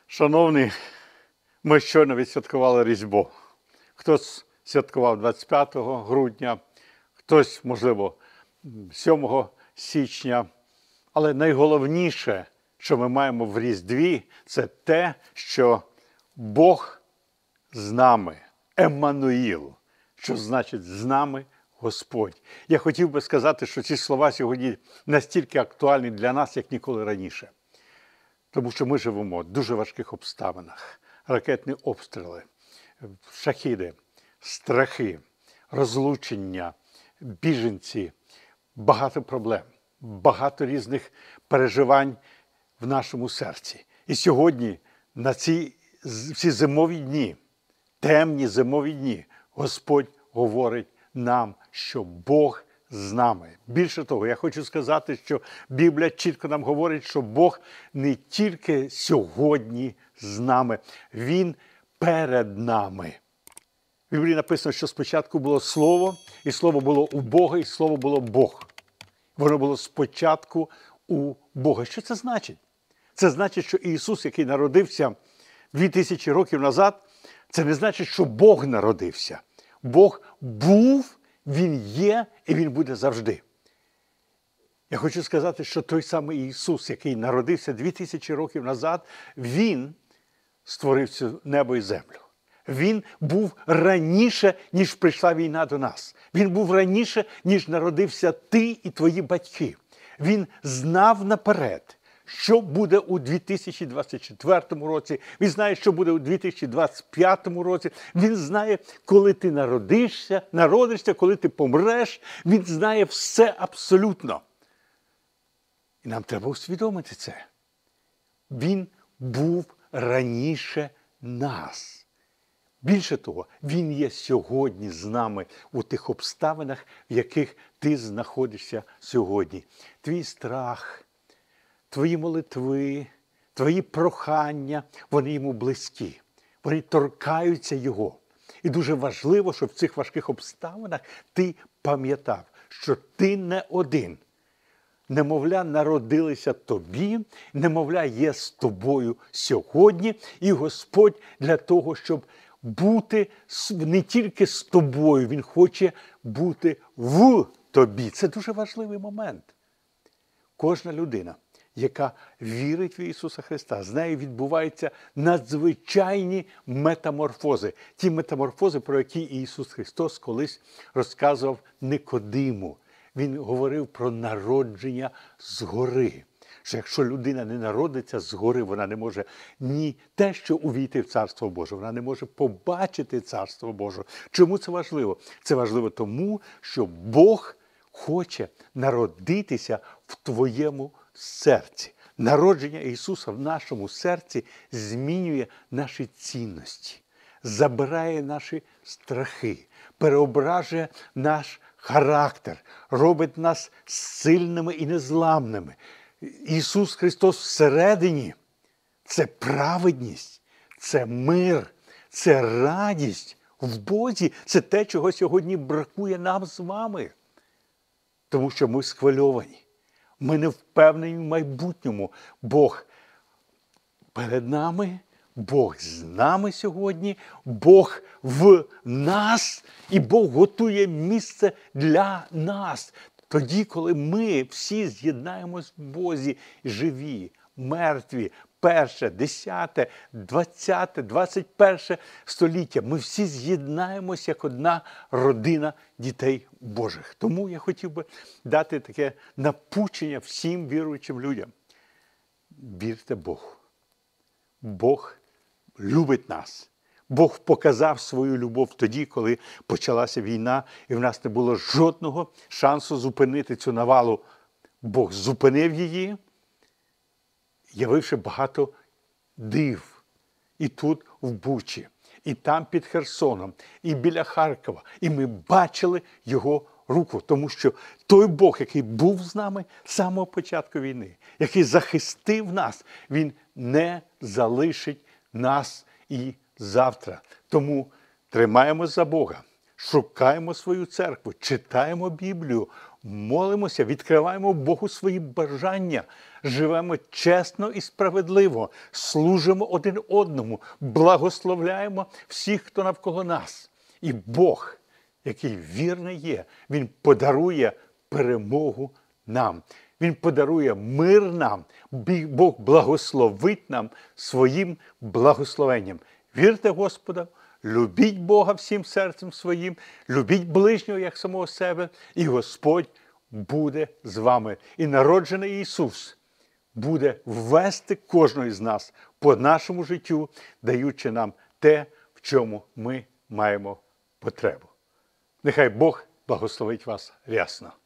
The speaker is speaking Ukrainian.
Шановні, ми щойно відсвяткували Різдво. Хтось святкував 25 грудня, хтось, можливо, 7 січня. Але найголовніше, що ми маємо в Різдві, це те, що Бог з нами, Еммануїл, що значить «з нами Господь». Я хотів би сказати, що ці слова сьогодні настільки актуальні для нас, як ніколи раніше. Тому що ми живемо в дуже важких обставинах. Ракетні обстріли, шахіди, страхи, розлучення, біженці, багато проблем, багато різних переживань в нашому серці. І сьогодні, на ці зимові дні, темні зимові дні, Господь говорить нам, що Бог з нами. Більше того, я хочу сказати, що Біблія чітко нам говорить, що Бог не тільки сьогодні з нами, Він перед нами. В Біблії написано, що спочатку було Слово, і Слово було у Бога, і Слово було Бог. Воно було спочатку у Бога. Що це значить? Це значить, що Ісус, який народився 2000 років назад, це не значить, що Бог народився. Бог був, Він є і Він буде завжди. Я хочу сказати, що той самий Ісус, який народився 2000 років назад, Він створив це небо і землю. Він був раніше, ніж прийшла війна до нас. Він був раніше, ніж народився ти і твої батьки. Він знав наперед, що буде у 2024 році. Він знає, що буде у 2025 році. Він знає, коли ти народишся, коли ти помреш. Він знає все абсолютно. І нам треба усвідомити це. Він був раніше нас. Більше того, Він є сьогодні з нами у тих обставинах, в яких ти знаходишся сьогодні. Твій страх, твої молитви, твої прохання, вони йому близькі. Вони торкаються його. І дуже важливо, щоб в цих важких обставинах ти пам'ятав, що ти не один. Немовля народилися тобі, немовля є з тобою сьогодні. І Господь для того, щоб бути не тільки з тобою, Він хоче бути в тобі. Це дуже важливий момент. Кожна людина, яка вірить в Ісуса Христа, з нею відбуваються надзвичайні метаморфози. Ті метаморфози, про які Ісус Христос колись розказував Никодиму. Він говорив про народження згори. Що якщо людина не народиться згори, вона не може ні те, що увійти в Царство Боже, вона не може побачити Царство Боже. Чому це важливо? Це важливо тому, що Бог хоче народитися в твоєму серці. Народження Ісуса в нашому серці змінює наші цінності, забирає наші страхи, переображує наш характер, робить нас сильними і незламними. Ісус Христос всередині – це праведність, це мир, це радість в Бозі. Це те, чого сьогодні бракує нам з вами. Тому що ми схвильовані. Ми не впевнені в майбутньому. Бог перед нами, Бог з нами сьогодні, Бог в нас, і Бог готує місце для нас. Тоді, коли ми всі з'єднаємось в Бозі, живі, мертві, 1, 10, 20, 21 століття, ми всі з'єднаємось як одна родина дітей Божих. Тому я хотів би дати таке напучення всім віруючим людям. Вірте Богу. Бог любить нас. Бог показав свою любов тоді, коли почалася війна, і в нас не було жодного шансу зупинити цю навалу. Бог зупинив її, явивши багато див. І тут, в Бучі, і там під Херсоном, і біля Харкова. І ми бачили його руку, тому що той Бог, який був з нами з самого початку війни, який захистив нас, Він не залишить нас і завтра. Тому тримаємось за Бога, шукаємо свою церкву, читаємо Біблію, молимося, відкриваємо Богу свої бажання, живемо чесно і справедливо, служимо один одному, благословляємо всіх, хто навколо нас. І Бог, який вірний є, Він подарує перемогу нам. Він подарує мир нам, Бог благословить нам своїм благословенням. Вірте Господа, любіть Бога всім серцем своїм, любіть ближнього, як самого себе, і Господь буде з вами. І народжений Ісус буде вести кожного з нас по нашому життю, даючи нам те, в чому ми маємо потребу. Нехай Бог благословить вас рясно.